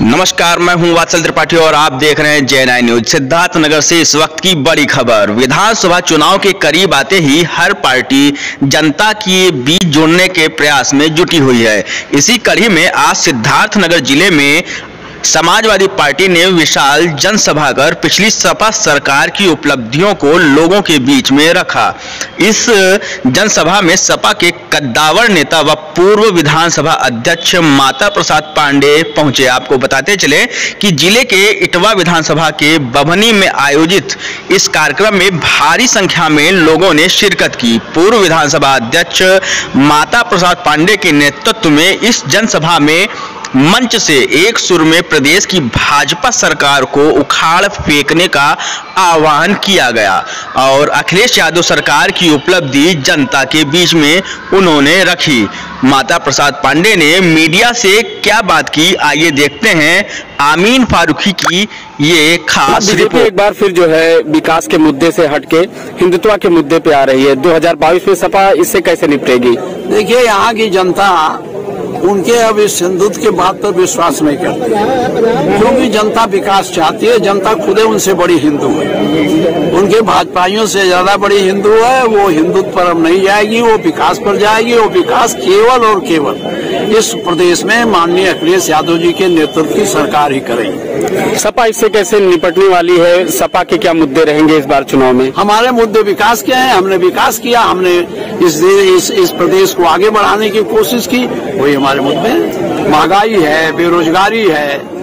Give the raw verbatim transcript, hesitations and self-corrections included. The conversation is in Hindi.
नमस्कार, मैं हूं वात्सल त्रिपाठी और आप देख रहे हैं जे नाइन न्यूज। सिद्धार्थनगर से इस वक्त की बड़ी खबर। विधानसभा चुनाव के करीब आते ही हर पार्टी जनता के बीच जोड़ने के प्रयास में जुटी हुई है। इसी कड़ी में आज सिद्धार्थनगर जिले में समाजवादी पार्टी ने विशाल जनसभा कर पिछली सपा सरकार की उपलब्धियों को लोगों के बीच में रखा। इस जनसभा में सपा के कद्दावर नेता व पूर्व विधानसभा अध्यक्ष माता प्रसाद पांडे पहुंचे। आपको बताते चले कि जिले के इटवा विधानसभा के बभनी में आयोजित इस कार्यक्रम में भारी संख्या में लोगों ने शिरकत की। पूर्व विधानसभा अध्यक्ष माता प्रसाद पांडे के नेतृत्व में इस जनसभा में मंच से एक सुर में प्रदेश की भाजपा सरकार को उखाड़ फेंकने का आह्वान किया गया और अखिलेश यादव सरकार की उपलब्धि जनता के बीच में उन्होंने रखी। माता प्रसाद पांडे ने मीडिया से क्या बात की, आइए देखते हैं आमीन फारूकी की ये खास रिपोर्ट। एक बार फिर जो है विकास के मुद्दे से हटके हिंदुत्व के मुद्दे पे आ रही है। दो हज़ार बाईस में सपा इससे कैसे निपटेगी? देखिए, यहाँ की जनता उनके अब इस हिंदुत्व के बात पर विश्वास नहीं करती, क्योंकि जनता विकास चाहती है। जनता खुदे उनसे बड़ी हिंदू है, उनके भाजपाइयों से ज्यादा बड़ी हिंदू है। वो हिंदुत्व पर अब नहीं जाएगी, वो विकास पर जाएगी। वो विकास केवल और केवल इस प्रदेश में माननीय अखिलेश यादव जी के नेतृत्व की सरकार ही करेगी। सपा इससे कैसे निपटने वाली है? सपा के क्या मुद्दे रहेंगे इस बार चुनाव में? हमारे मुद्दे विकास के हैं। हमने विकास किया, हमने इस इस, इस प्रदेश को आगे बढ़ाने की कोशिश की। वही हमारे मुद्दे, महंगाई है, बेरोजगारी है,